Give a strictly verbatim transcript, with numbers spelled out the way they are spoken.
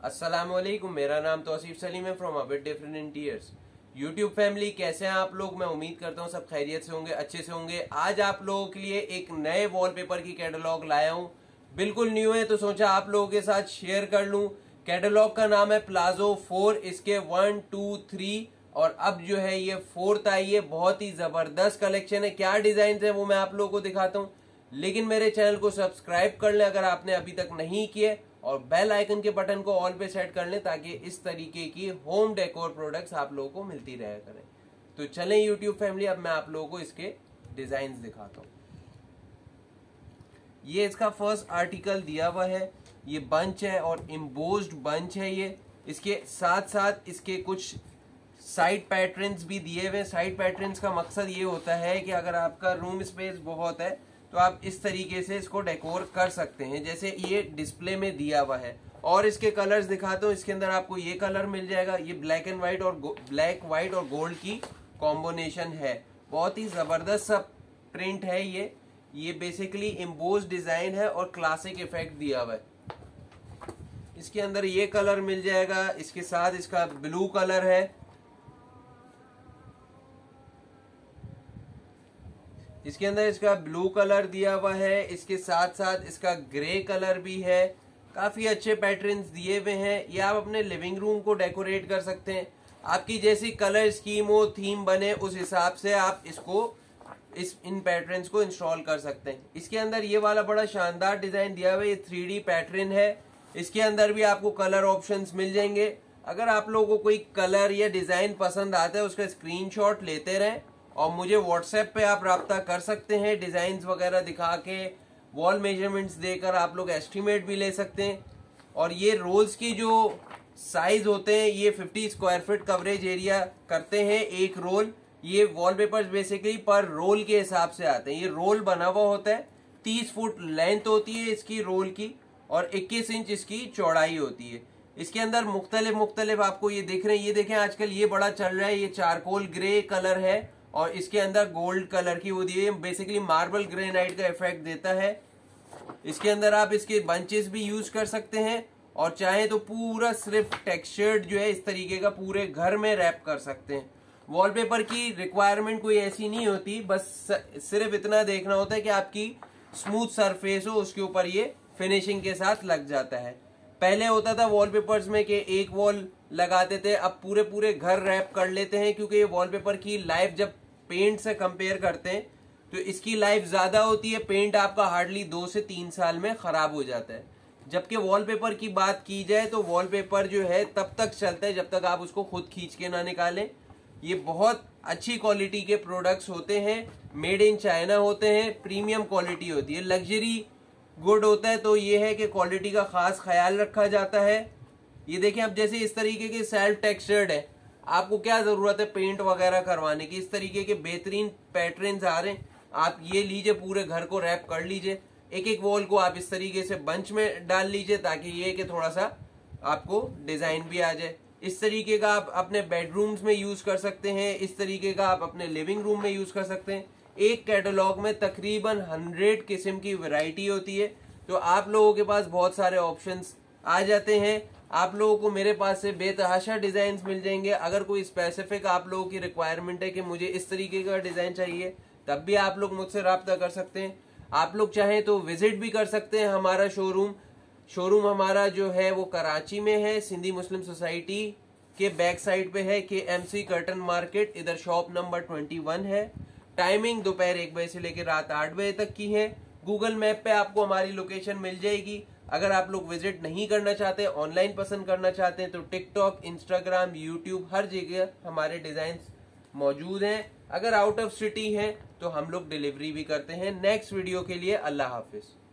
अस्सलामुअलैकुम, मेरा नाम तौसीफ सलीम है from a bit different interiors. YouTube family, कैसे हैं आप लोग? मैं उम्मीद करता हूँ सब खैरियत से होंगे, अच्छे से होंगे। आज आप लोगों के लिए एक नए वॉलपेपर की कैटलॉग लाया हूँ, बिल्कुल न्यू है, तो सोचा आप लोगों के साथ शेयर कर लूँ। कैटलॉग का नाम है प्लाजो फोर। इसके वन टू थ्री और अब जो है ये फोर्थ आई है। बहुत ही जबरदस्त कलेक्शन है। क्या डिजाइन है वो मैं आप लोगों को दिखाता हूँ, लेकिन मेरे चैनल को सब्सक्राइब कर लें अगर आपने अभी तक नहीं किए, और बेल आइकन के बटन को ऑल पे सेट कर लें ताकि इस तरीके की होम डेकोर प्रोडक्ट्स आप लोगों को मिलती रहा करें। तो चलें यूट्यूब फैमिली, अब मैं आप लोगों को इसके डिजाइन दिखाता हूँ। ये इसका फर्स्ट आर्टिकल दिया हुआ है, ये बंच है और इम्बोज्ड बंच है ये। इसके साथ साथ इसके कुछ साइड पैटर्न्स भी दिए हुए। साइड पैटर्न्स का मकसद ये होता है कि अगर आपका रूम स्पेस बहुत है तो आप इस तरीके से इसको डेकोर कर सकते हैं, जैसे ये डिस्प्ले में दिया हुआ है। और इसके कलर्स दिखाता हूँ। इसके अंदर आपको ये कलर मिल जाएगा, ये ब्लैक एंड व्हाइट और ब्लैक व्हाइट और गोल्ड की कॉम्बिनेशन है। बहुत ही जबरदस्त सा प्रिंट है ये ये बेसिकली एम्बोस्ड डिजाइन है और क्लासिक इफेक्ट दिया हुआ है। इसके अंदर ये कलर मिल जाएगा, इसके साथ इसका ब्लू कलर है, इसके अंदर इसका ब्लू कलर दिया हुआ है, इसके साथ साथ इसका ग्रे कलर भी है। काफी अच्छे पैटर्न्स दिए हुए हैं। ये आप अपने लिविंग रूम को डेकोरेट कर सकते हैं। आपकी जैसी कलर स्कीम हो, थीम बने, उस हिसाब से आप इसको इस इन पैटर्न्स को इंस्टॉल कर सकते हैं। इसके अंदर ये वाला बड़ा शानदार डिजाइन दिया हुआ है, ये थ्री डी पैटर्न है। इसके अंदर भी आपको कलर ऑप्शंस मिल जाएंगे। अगर आप लोगों को कोई कलर या डिजाइन पसंद आता है उसका स्क्रीनशॉट लेते रहें और मुझे व्हाट्सएप पे आप राब्ता कर सकते हैं। डिजाइन्स वगैरह दिखा के, वॉल मेजरमेंट्स देकर आप लोग एस्टिमेट भी ले सकते हैं। और ये रोल्स की जो साइज होते हैं, ये fifty square feet coverage area करते हैं एक रोल। ये वॉलपेपर्स बेसिकली पर रोल के हिसाब से आते हैं। ये रोल बना हुआ होता है, तीस फुट लेंथ होती है इसकी रोल की और इक्कीस इंच इसकी चौड़ाई होती है। इसके अंदर मुख्तलिफ मुख्तलिफ आपको ये दिख रहे हैं। ये देखें, आजकल ये बड़ा चल रहा है, ये चारकोल ग्रे कलर है और इसके अंदर गोल्ड कलर की वो दी है, बेसिकली मार्बल ग्रेनाइट का इफेक्ट देता है। इसके अंदर आप इसके बंचेस भी यूज कर सकते हैं और चाहे तो पूरा सिर्फ टेक्सचर्ड जो है इस तरीके का पूरे घर में रैप कर सकते हैं। वॉलपेपर की रिक्वायरमेंट कोई ऐसी नहीं होती, बस सिर्फ इतना देखना होता है कि आपकी स्मूथ सरफेस हो, उसके ऊपर ये फिनिशिंग के साथ लग जाता है। पहले होता था वॉलपेपर्स में कि एक वॉल लगाते थे, अब पूरे पूरे घर रैप कर लेते हैं, क्योंकि ये वॉलपेपर की लाइफ जब पेंट से कंपेयर करते हैं तो इसकी लाइफ ज्यादा होती है। पेंट आपका हार्डली दो से तीन साल में खराब हो जाता है, जबकि वॉलपेपर की बात की जाए तो वॉलपेपर जो है तब तक चलता है जब तक आप उसको खुद खींच के ना निकालें। ये बहुत अच्छी क्वालिटी के प्रोडक्ट्स होते हैं, मेड इन चाइना होते हैं, प्रीमियम क्वालिटी होती है, लग्जरी गुड होता है। तो ये है कि क्वालिटी का खास ख्याल रखा जाता है। ये देखें, अब जैसे इस तरीके के सेल्फ टेक्सचर्ड है, आपको क्या जरूरत है पेंट वगैरह करवाने की। इस तरीके के बेहतरीन पैटर्न्स आ रहे हैं, आप ये लीजिए, पूरे घर को रैप कर लीजिए। एक एक वॉल को आप इस तरीके से बंच में डाल लीजिए ताकि ये कि थोड़ा सा आपको डिजाइन भी आ जाए। इस तरीके का आप अपने बेडरूम्स में यूज कर सकते हैं, इस तरीके का आप अपने लिविंग रूम में यूज कर सकते हैं। एक कैटलॉग में तकरीबन हंड्रेड किस्म की वैरायटी होती है, तो आप लोगों के पास बहुत सारे ऑप्शंस आ जाते हैं। आप लोगों को मेरे पास से बेतहाशा डिजाइन मिल जाएंगे। अगर कोई स्पेसिफिक आप लोगों की रिक्वायरमेंट है कि मुझे इस तरीके का डिजाइन चाहिए, तब भी आप लोग मुझसे राब्ता कर सकते हैं। आप लोग चाहें तो विजिट भी कर सकते हैं हमारा शोरूम। शोरूम हमारा जो है वो कराची में है, सिंधी मुस्लिम सोसाइटी के बैक साइड पे है, के एम सी कर्टन मार्केट, इधर शॉप नंबर ट्वेंटी वन है। टाइमिंग दोपहर एक बजे से लेकर रात आठ बजे तक की है। गूगल मैप पे आपको हमारी लोकेशन मिल जाएगी। अगर आप लोग विजिट नहीं करना चाहते, ऑनलाइन पसंद करना चाहते हैं, तो टिकटॉक, इंस्टाग्राम, यूट्यूब, हर जगह हमारे डिजाइन मौजूद हैं। अगर आउट ऑफ सिटी हैं तो हम लोग डिलीवरी भी करते हैं। नेक्स्ट वीडियो के लिए अल्लाह हाफिज।